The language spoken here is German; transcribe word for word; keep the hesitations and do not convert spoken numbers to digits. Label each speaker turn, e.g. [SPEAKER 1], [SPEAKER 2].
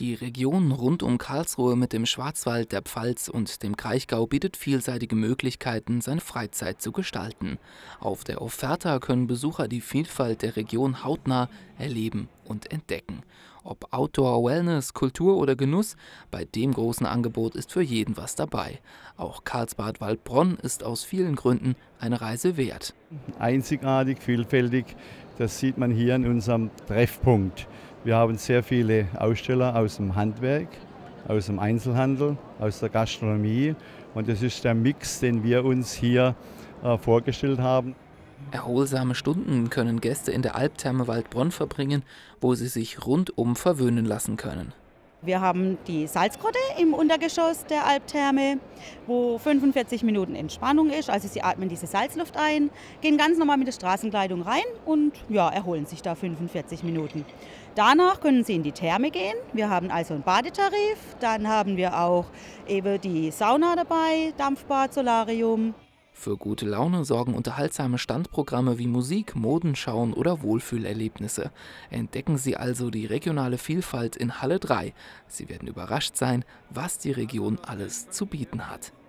[SPEAKER 1] Die Region rund um Karlsruhe mit dem Schwarzwald, der Pfalz und dem Kraichgau bietet vielseitige Möglichkeiten, seine Freizeit zu gestalten. Auf der Offerta können Besucher die Vielfalt der Region hautnah erleben und entdecken. Ob Outdoor, Wellness, Kultur oder Genuss, bei dem großen Angebot ist für jeden was dabei. Auch Karlsbad Waldbronn ist aus vielen Gründen eine Reise wert.
[SPEAKER 2] Einzigartig, vielfältig, das sieht man hier in unserem Treffpunkt. Wir haben sehr viele Aussteller aus dem Handwerk, aus dem Einzelhandel, aus der Gastronomie und das ist der Mix, den wir uns hier äh, vorgestellt haben.
[SPEAKER 1] Erholsame Stunden können Gäste in der Alptherme Waldbronn verbringen, wo sie sich rundum verwöhnen lassen können.
[SPEAKER 3] Wir haben die Salzgrotte im Untergeschoss der Alptherme, wo fünfundvierzig Minuten Entspannung ist. Also Sie atmen diese Salzluft ein, gehen ganz normal mit der Straßenkleidung rein und ja, erholen sich da fünfundvierzig Minuten. Danach können Sie in die Therme gehen. Wir haben also einen Badetarif. Dann haben wir auch eben die Sauna dabei, Dampfbad, Solarium.
[SPEAKER 1] Für gute Laune sorgen unterhaltsame Standprogramme wie Musik, Modenschauen oder Wohlfühlerlebnisse. Entdecken Sie also die regionale Vielfalt in Halle drei. Sie werden überrascht sein, was die Region alles zu bieten hat.